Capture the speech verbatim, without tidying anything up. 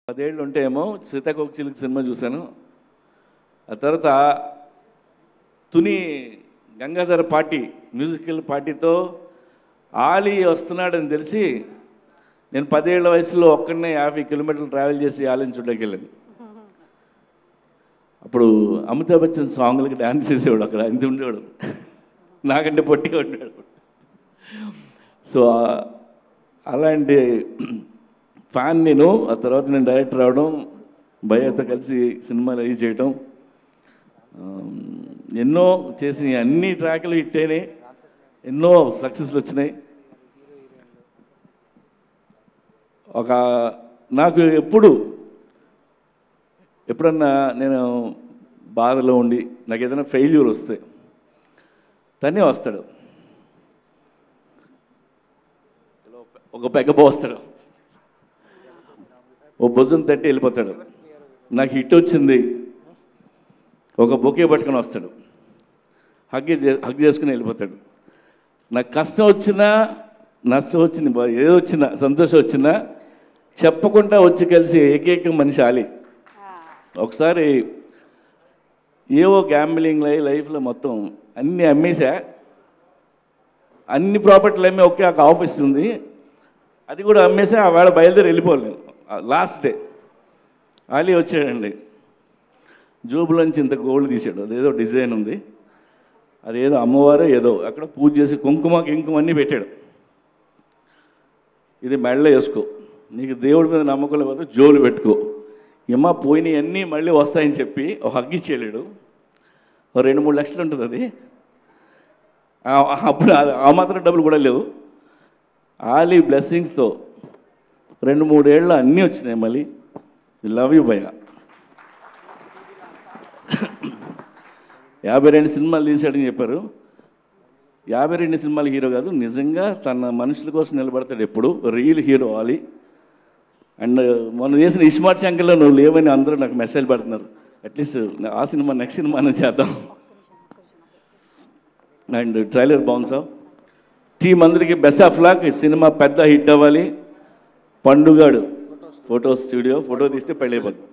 పదేళ్ళు ఉంటే ఏమో సీతాకోక చిలుక సినిమా చూశాను. ఆ తర్వాత తుని గంగాధర పార్టీ మ్యూజికల్ పార్టీతో ఆలీ వస్తున్నాడని తెలిసి నేను పదేళ్ల వయసులో ఒక్కడనే యాభై కిలోమీటర్లు ట్రావెల్ చేసి ఆలీని చూడడానికి వెళ్ళాను. అప్పుడు అమితాబ్ బచ్చన్ సాంగ్లకి డ్యాన్స్ చేసేవాడు, అక్కడ ఇంత ఉండేవాడు, నాకంటే పొట్టిగా ఉండేవాడు. సో అలాంటి ఫ్యాన్ నేను. ఆ తర్వాత నేను డైరెక్టర్ అవడం, భయ్యతో కలిసి సినిమాలు అవి చేయటం, ఎన్నో చేసి అన్ని ట్రాక్లు హిట్ అయినాయి, ఎన్నో సక్సెస్లు వచ్చినాయి. ఒక నాకు ఎప్పుడు ఎప్పుడన్నా నేను బాధలో ఉండి నాకు ఏదైనా ఫెయిల్యూర్ వస్తే తనే వస్తాడు, ఒక పెగ్గబో వస్తాడు, ఓ భుజం తట్టి వెళ్ళిపోతాడు. నాకు హిట్ వచ్చింది, ఒక బొకే పట్టుకొని వస్తాడు, హగ్ హగ్ చేసుకుని వెళ్ళిపోతాడు. నాకు కష్టం వచ్చినా నష్టం వచ్చింది, ఏదో వచ్చినా సంతోషం వచ్చినా చెప్పకుండా వచ్చి కలిసి ఏకైక మనిషి ఆలీ. ఒకసారి ఏవో గ్యాంబ్లింగ్ లై లైఫ్లో మొత్తం అన్నీ అమ్మేసా, అన్ని ప్రాపర్టీలు అమ్మి ఒకే ఒక ఆఫీస్ ఉంది, అది కూడా అమ్మేసా. ఆ వేళ బయలుదేరి వెళ్ళిపోలేదు. లాస్ట్ డే ఆలీ వచ్చాడండి, జోబులోంచి ఇంత గోల్డ్ తీసాడు, అదేదో డిజైన్ ఉంది, అదేదో అమ్మవారు ఏదో అక్కడ పూజ చేసి కుంకుమ కింకుమ అన్నీ పెట్టాడు. ఇది మెడలో వేసుకో, నీకు దేవుడి మీద నమ్మకం లేకపోతే జోలు పెట్టుకో, ఏమ్మ పోయినవి అన్నీ మళ్ళీ వస్తాయని చెప్పి ఒక హగ్ ఇచ్చేయలేడు. ఒక రెండు మూడు లక్షలు ఉంటుంది అది. అప్పుడు ఆ మాత్రం డబ్బులు కూడా లేవు. ఆలీ బ్లెస్సింగ్స్తో రెండు మూడేళ్ళు అన్నీ వచ్చినాయి. మళ్ళీ లవ్ యూ భయ్య. యాభై రెండు సినిమాలు తీసాడని చెప్పారు. యాభై రెండు సినిమాలు హీరో కాదు, నిజంగా తన మనుషుల కోసం నిలబడతాడు ఎప్పుడు. Real hero Ali. అండ్ మొన్న చేసిన ఇస్మార్ట్ శంకర్లో నువ్వు లేవని అందరూ నాకు మెసేజ్ పెడుతున్నారు. అట్లీస్ట్ ఆ సినిమా నెక్స్ట్ సినిమానే చేద్దాం. అండ్ ట్రైలర్ బాగుంది సార్. టీం అందరికీ బెస్ట్ ఆఫ్ లక్. ఈ సినిమా పెద్ద హిట్ అవ్వాలి. పండుగాడు ఫోటో స్టూడియో ఫోటో తీస్తే పెళ్ళి అయిపోతుంది.